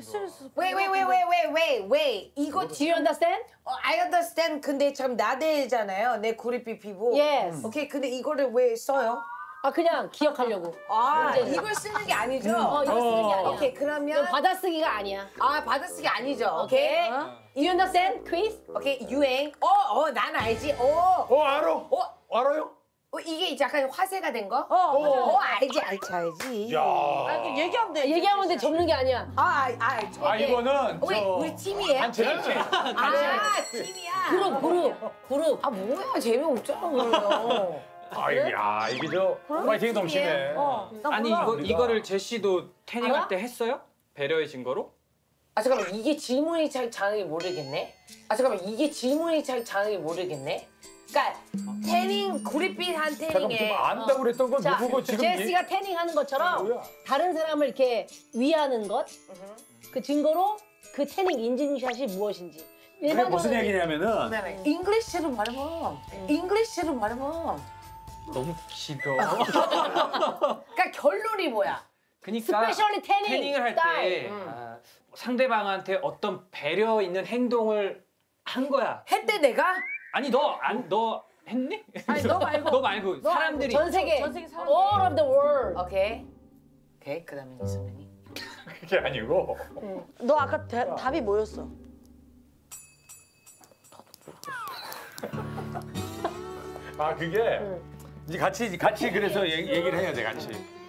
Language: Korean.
왜 이거 Do you understand? I understand. 근데 참 나대잖아요. 내 구릿빛 피부. Yes. 오케이. 근데 이거를 왜 써요? 아 그냥 기억하려고. 아, 이걸 쓰는 게 아니죠? 이거 쓰는 게 아니야. 오케이, 그러면 받아쓰기가 아니야. 아, 받아쓰기 아니죠. 오케이. Do you understand, Chris? 오케이, 유행. 난 알지. 알아. 알아요? 이게 약간 화세가 된 거? 알지. 야. 얘기하면 돼. 얘기하면 돼. 접는 게 아니야. 이거는 우리 팀이에요? 단체. 팀이야. 그룹. 아, 뭐야. 재미없잖아, 그러면. 야, 이게 파이팅이 넘치네. 아니 이거를 제시도 태닝할 때 했어요? 배려의 증거로? 아, 잠깐만. 이게 질문이 잘 장하게 모르겠네. 그러니까 태닝 구릿빛 한 태닝에 좀 안다고 그랬던 건 누구고 지금 제시가 태닝하는 것처럼 뭐야? 다른 사람을 이렇게 위하는 것, 그 증거로 그 태닝 인증샷이 무엇인지. 그게 무슨 얘기냐면은 잉글리시로 말해봐. 너무 길어. 그러니까 결론이 뭐야? 그러니까 스페셜리 태닝을 할 때 스타일. 상대방한테 어떤 배려 있는 행동을 한 거야. 했대 내가? 아니 너 했니? 아니 너 말고. 너 말고 사람들이 전 세계 사람들. all of the world. 오케이. 그다음에 이 선배님. 그게 아니고 너 아까 답이 뭐였어? 그게 이제 같이 그래서 얘기를 해야 돼 같이.